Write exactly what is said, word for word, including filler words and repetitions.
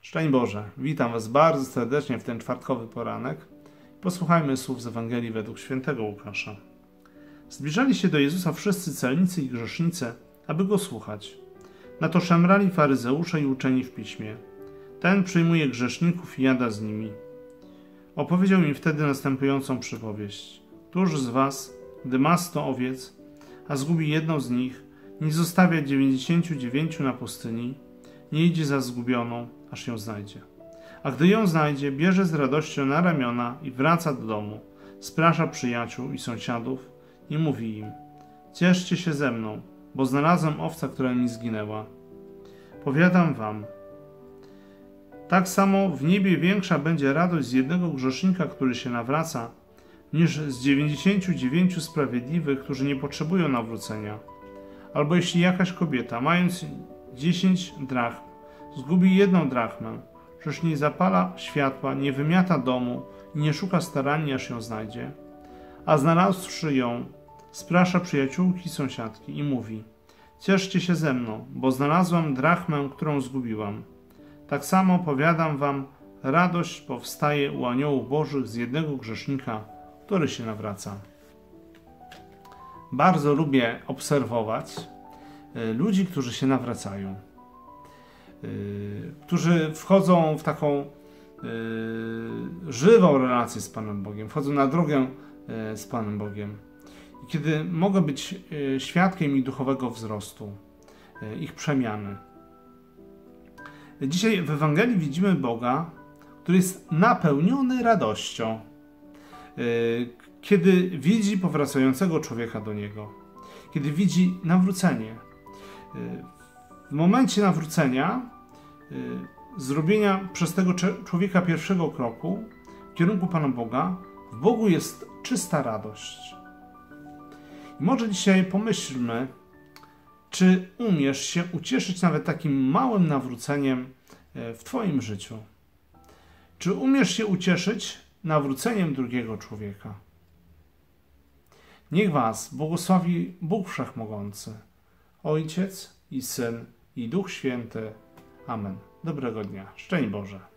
Szczęść Boże, witam Was bardzo serdecznie w ten czwartkowy poranek. Posłuchajmy słów z Ewangelii według świętego Łukasza. Zbliżali się do Jezusa wszyscy celnicy i grzesznicy, aby Go słuchać. Na to szemrali faryzeusze i uczeni w piśmie. Ten przyjmuje grzeszników i jada z nimi. Opowiedział im wtedy następującą przypowieść. Któż z Was, gdy ma sto owiec, a zgubi jedną z nich, nie zostawia dziewięćdziesięciu dziewięciu na pustyni, nie idzie za zgubioną, aż ją znajdzie. A gdy ją znajdzie, bierze z radością na ramiona i wraca do domu, sprasza przyjaciół i sąsiadów i mówi im: cieszcie się ze mną, bo znalazłem owca, która mi zginęła. Powiadam wam, tak samo w niebie większa będzie radość z jednego grzesznika, który się nawraca, niż z dziewięćdziesięciu dziewięciu sprawiedliwych, którzy nie potrzebują nawrócenia. Albo jeśli jakaś kobieta, mając dziesięć drachm, zgubi jedną drachmę, czyż nie zapala światła, nie wymiata domu i nie szuka starannie, aż ją znajdzie? A znalazłszy ją, sprasza przyjaciółki i sąsiadki i mówi: cieszcie się ze mną, bo znalazłam drachmę, którą zgubiłam. Tak samo, powiadam wam, radość powstaje u aniołów bożych z jednego grzesznika, który się nawraca. Bardzo lubię obserwować ludzi, którzy się nawracają, którzy wchodzą w taką żywą relację z Panem Bogiem, wchodzą na drogę z Panem Bogiem. I kiedy mogę być świadkiem ich duchowego wzrostu, ich przemiany. Dzisiaj w Ewangelii widzimy Boga, który jest napełniony radością, kiedy widzi powracającego człowieka do Niego, kiedy widzi nawrócenie. W momencie nawrócenia, zrobienia przez tego człowieka pierwszego kroku w kierunku Pana Boga, w Bogu jest czysta radość. I może dzisiaj pomyślmy, czy umiesz się ucieszyć nawet takim małym nawróceniem w Twoim życiu? Czy umiesz się ucieszyć nawróceniem drugiego człowieka? Niech Was błogosławi Bóg Wszechmogący, Ojciec i Syn i Duch Święty. Amen. Dobrego dnia. Szczęść Boże.